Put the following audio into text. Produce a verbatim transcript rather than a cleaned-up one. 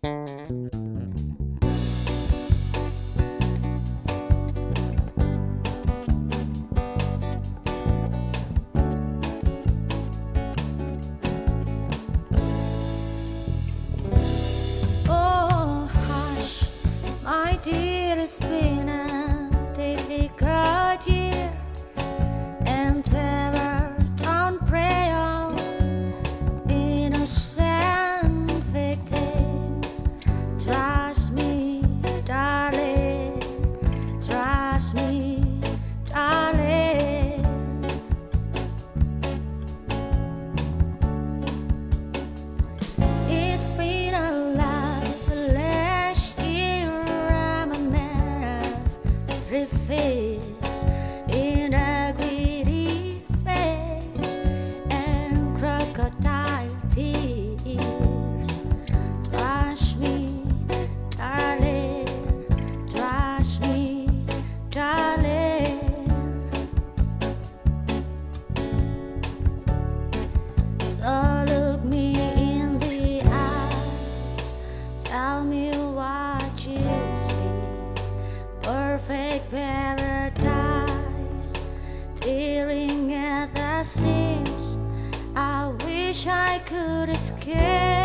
Dear, it's been a difficult year, and terror don't prey on innocent victims. Trust me, darling, trust me, darling. It's been a face in a greedy face and crocodile tears. Trust me, darling, trust me, darling. So look me in the eyes, tell me what you see. Perfect paradise, tearing at the seams. I wish I could escape.